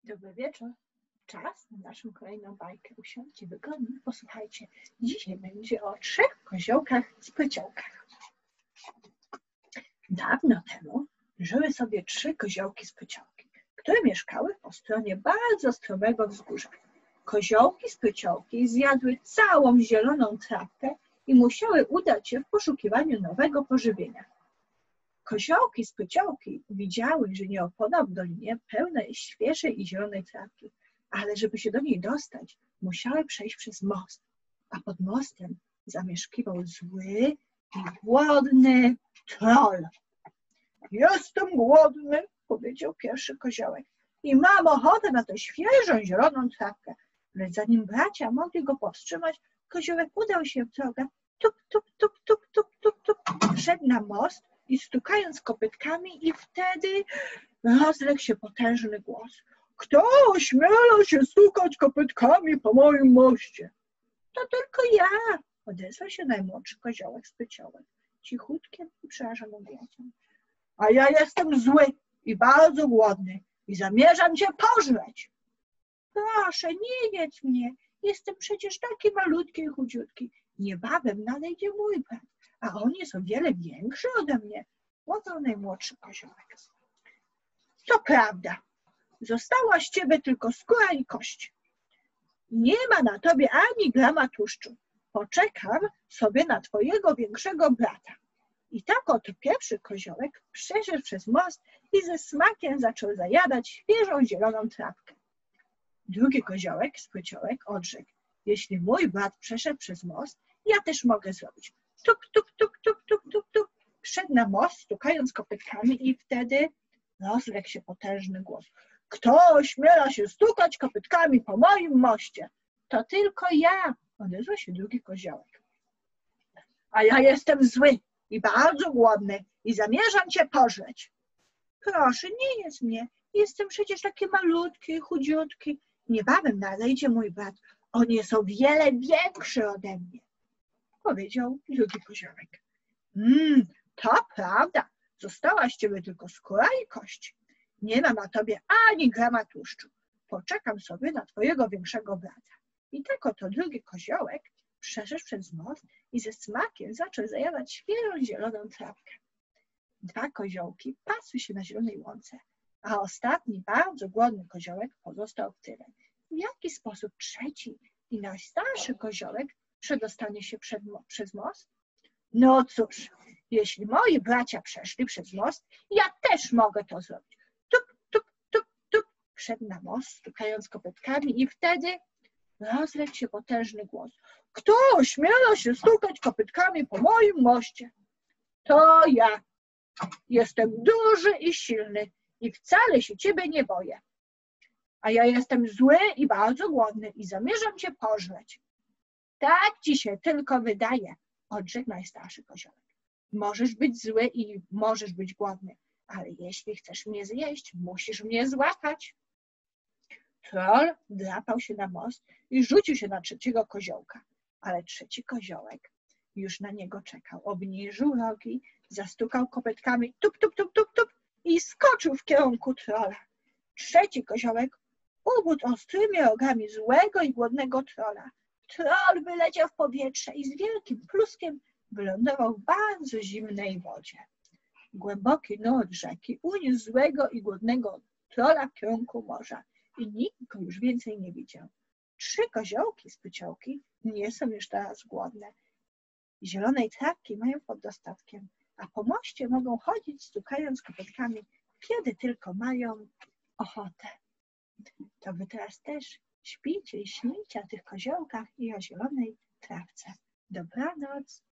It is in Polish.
Dobry wieczór. Czas na naszą kolejną bajkę. Usiądźcie wygodnie, posłuchajcie. Dzisiaj będzie o 3 koziołkach z pyciołkach. Dawno temu żyły sobie 3 koziołki z pyciołki, które mieszkały po stronie bardzo stromego wzgórza. Koziołki z pyciołki zjadły całą zieloną trawkę i musiały udać się w poszukiwaniu nowego pożywienia. Koziołki z pyciołki widziały, że nieopodal w dolinie pełno jest świeżej i zielonej trawki, ale żeby się do niej dostać, musiały przejść przez most, a pod mostem zamieszkiwał zły i głodny troll. Jestem głodny, powiedział pierwszy koziołek, i mam ochotę na tę świeżą, zieloną trawkę. Lecz zanim bracia mogli go powstrzymać, koziołek udał się w drogę. Tup, tup, tup, tup, tup, tup, tup. Wszedł na most i stukając kopytkami, i wtedy rozległ się potężny głos. Kto ośmiela się stukać kopytkami po moim moście? To tylko ja, odezwał się najmłodszy koziołek z pyciołek, cichutkim i przerażonym głosem. A ja jestem zły i bardzo głodny i zamierzam cię pożreć. Proszę, nie jedz mnie, jestem przecież taki malutki i chudziutki. Niebawem nadejdzie mój brat, a on jest o wiele większy ode mnie, odparł najmłodszy koziołek. To prawda, została z ciebie tylko skóra i kość. Nie ma na tobie ani grama tłuszczu. Poczekam sobie na twojego większego brata. I tak oto pierwszy koziołek przeszedł przez most i ze smakiem zaczął zajadać świeżą, zieloną trawkę. Drugi koziołek z pyciołek odrzekł. Jeśli mój brat przeszedł przez most, ja też mogę zrobić. Tup, tup, tup, tup, tup, tup, tup. Wszedł na most, stukając kopytkami, i wtedy rozległ się potężny głos. Kto ośmiela się stukać kopytkami po moim moście? To tylko ja, odezwał się drugi koziołek. A ja jestem zły i bardzo głodny i zamierzam cię pożreć. Proszę, nie jedz mnie, jestem przecież taki malutki i chudziutki. Niebawem nadejdzie mój brat, on jest o wiele większy ode mnie, powiedział drugi koziołek. To prawda, została z ciebie tylko skóra i kość. Nie ma na tobie ani grama tłuszczu. Poczekam sobie na twojego większego brata. I tak oto drugi koziołek przeszedł przez most i ze smakiem zaczął zajadać świeżą, zieloną trawkę. 2 koziołki pasły się na zielonej łące, a ostatni, bardzo głodny koziołek pozostał w tyle. W jaki sposób trzeci i najstarszy koziołek przedostanie się przez most? No cóż, jeśli moi bracia przeszli przez most, ja też mogę to zrobić. Tup, tup, tup, tup. Wszedł na most, stukając kopytkami, i wtedy rozległ się potężny głos. Kto ośmiela się stukać kopytkami po moim moście? To ja. Jestem duży i silny i wcale się ciebie nie boję. A ja jestem zły i bardzo głodny i zamierzam cię pożreć. Tak ci się tylko wydaje, odrzekł najstarszy koziołek. Możesz być zły i możesz być głodny, ale jeśli chcesz mnie zjeść, musisz mnie złapać. Troll drapał się na most i rzucił się na trzeciego koziołka, ale trzeci koziołek już na niego czekał. Obniżył rogi, zastukał kopytkami tup, tup, tup, tup, tup i skoczył w kierunku trolla. Trzeci koziołek ugódł ostrymi rogami złego i głodnego trolla. Troll wyleciał w powietrze i z wielkim pluskiem wylądował w bardzo zimnej wodzie. Głęboki nurt rzeki uniósł złego i głodnego trolla w kierunku morza i nikt go już więcej nie widział. 3 koziołki z pyciołki nie są już teraz głodne. Zielonej trawki mają pod dostatkiem, a po moście mogą chodzić, stukając kopytkami, kiedy tylko mają ochotę. To wy teraz też śpijcie i śnijcie o tych koziołkach i o zielonej trawce. Dobranoc.